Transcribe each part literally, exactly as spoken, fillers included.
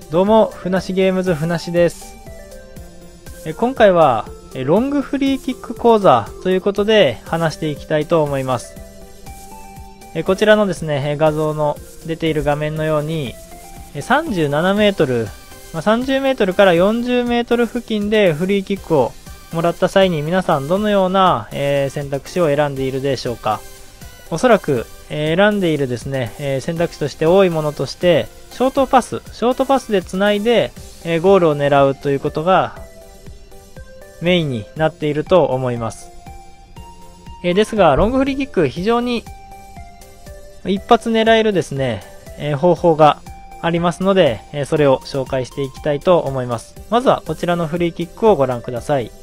どうも、ふなしゲームズふなしです。え今回はえロングフリーキック講座ということで話していきたいと思います。えこちらのですね、画像の出ている画面のようにさんじゅうななメートル、まあ、さんじゅうメートルからよんじゅうメートル付近でフリーキックをもらった際に皆さんどのような、えー、選択肢を選んでいるでしょうか。おそらく、えー、選んでいるですね、えー、選択肢として多いものとしてショートパス、ショートパスでつないで、えー、ゴールを狙うということがメインになっていると思います。えー、ですが、ロングフリーキック非常に一発狙えるですね、えー、方法がありますので、えー、それを紹介していきたいと思います。まずはこちらのフリーキックをご覧ください。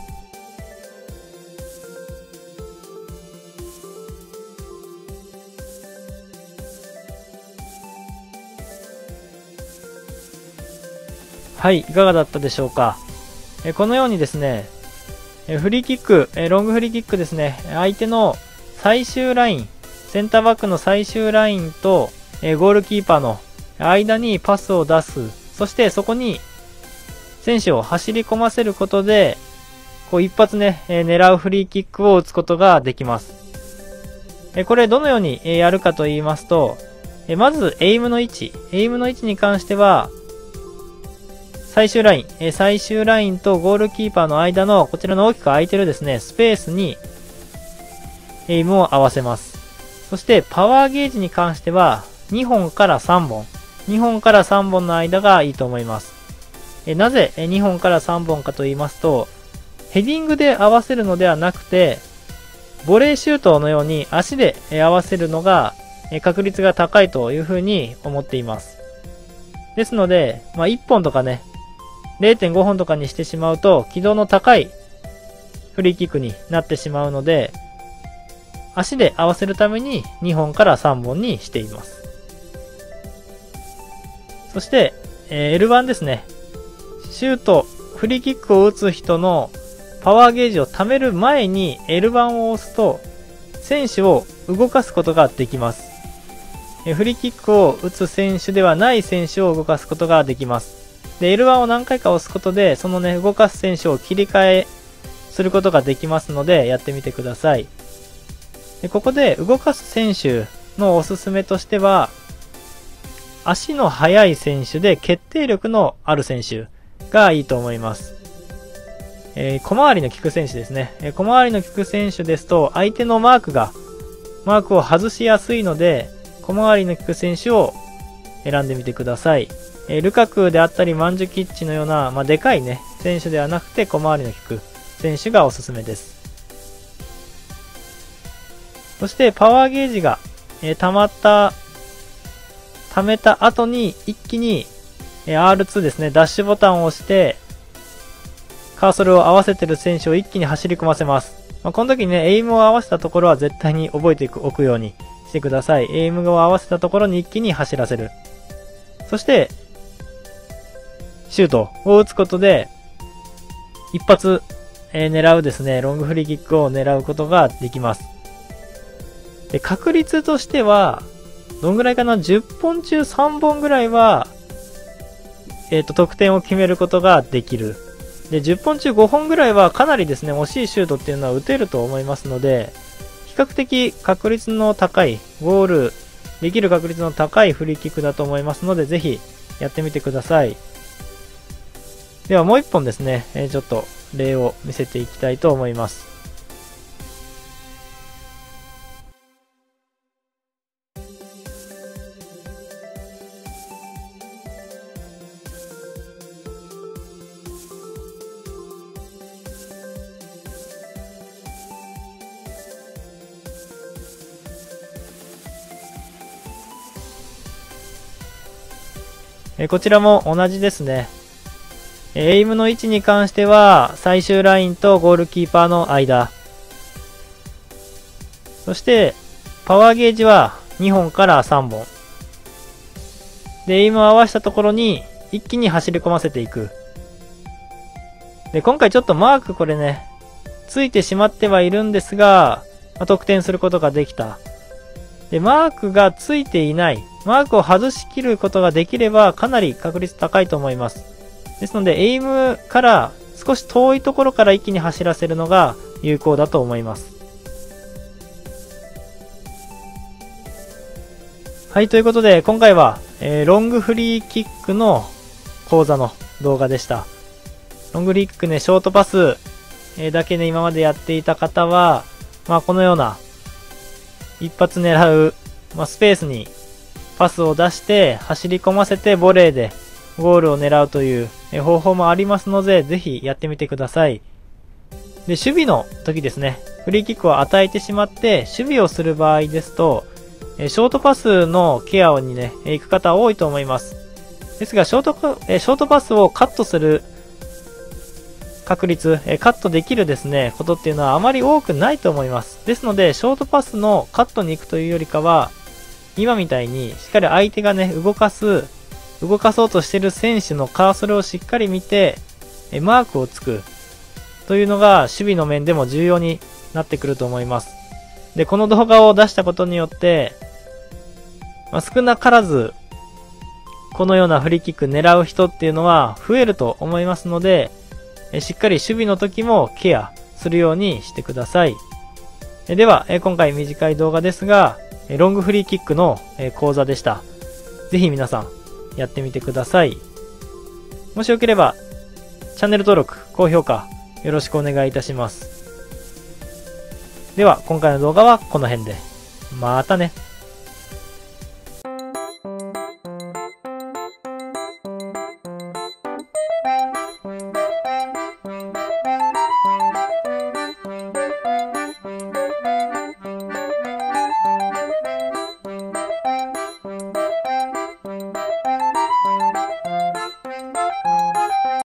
はい、いかがだったでしょうか。えこのようにですね、えフリーキック、えロングフリーキックですね、相手の最終ライン、センターバックの最終ラインとえゴールキーパーの間にパスを出す。そしてそこに選手を走り込ませることで、こう一発ね、え狙うフリーキックを打つことができます。えこれどのようにやるかと言いますと、えまずエイムの位置、エイムの位置に関しては、最終ライン、え最終ラインとゴールキーパーの間のこちらの大きく空いてるですね、スペースにエイムを合わせます。そしてパワーゲージに関してはにほんからさんぼん。にほんからさんぼんの間がいいと思います。えなぜにほんからさんぼんかと言いますと、ヘディングで合わせるのではなくて、ボレーシュートのように足で合わせるのが確率が高いというふうに思っています。ですので、まあ、いっぽんとかね、れいてんごほんとかにしてしまうと軌道の高いフリーキックになってしまうので、足で合わせるためににほんからさんぼんにしています。そして、えー、エルワン ですね。シュート、フリーキックを打つ人のパワーゲージを貯める前に エルワン を押すと選手を動かすことができます。えー、フリーキックを打つ選手ではない選手を動かすことができます。で、エルワン を何回か押すことで、そのね、動かす選手を切り替えすることができますので、やってみてください。で、ここで動かす選手のおすすめとしては、足の速い選手で決定力のある選手がいいと思います。えー、小回りの利く選手ですね。えー、小回りの利く選手ですと、相手のマークが、マークを外しやすいので、小回りの利く選手を選んでみてください。えー、ルカクであったりマンジュキッチのような、まあ、でかいね、選手ではなくて小回りの利く選手がおすすめです。そしてパワーゲージが、えー、溜まった、溜めた後に一気に、えー、アールツー ですね、ダッシュボタンを押して、カーソルを合わせてる選手を一気に走り込ませます。まあ、この時にね、エイムを合わせたところは絶対に覚えておくようにしてください。エイムを合わせたところに一気に走らせる。そして、シュートを打つことで、一発、えー、狙うですね、ロングフリーキックを狙うことができます。で、確率としては、どんぐらいかな ?じゅっぽん中さんぼんぐらいは、えっと、得点を決めることができる。で、じゅっぽん中ごほんぐらいはかなりですね、惜しいシュートっていうのは打てると思いますので、比較的確率の高い、ゴールできる確率の高いフリーキックだと思いますので、ぜひやってみてください。ではもう一本ですね、えー、ちょっと例を見せていきたいと思います。えー、こちらも同じですね。エイムの位置に関しては最終ラインとゴールキーパーの間。そしてパワーゲージはにほんからさんぼん。で、エイムを合わせたところに一気に走り込ませていく。で、今回ちょっとマークこれね、ついてしまってはいるんですが、まあ、得点することができた。で、マークがついていない。 マークを外し切ることができればかなり確率高いと思います。ですので、エイムから少し遠いところから一気に走らせるのが有効だと思います。はい、ということで今回は、えー、ロングフリーキックの講座の動画でした。ロングフリーキックね、ショートパス、えー、だけね、今までやっていた方は、まあこのような一発狙う、まあ、スペースにパスを出して走り込ませてボレーでゴールを狙うという方法もありますので、ぜひやってみてください。で、守備の時ですね、フリーキックを与えてしまって守備をする場合ですと、ショートパスのケアにね、行く方多いと思います。ですが、ショート、ショートパスをカットする確率、カットできるですね、ことっていうのはあまり多くないと思います。ですので、ショートパスのカットに行くというよりかは、今みたいにしっかり相手がね、動かす、動かそうとしている選手のカーソルをしっかり見て、マークをつくというのが守備の面でも重要になってくると思います。で、この動画を出したことによって、まあ、少なからず、このようなフリーキック狙う人っていうのは増えると思いますので、しっかり守備の時もケアするようにしてください。では、今回短い動画ですが、ロングフリーキックの講座でした。ぜひ皆さんやってみてください。もしよければ、チャンネル登録、高評価よろしくお願いいたします。では、今回の動画はこの辺で。またね。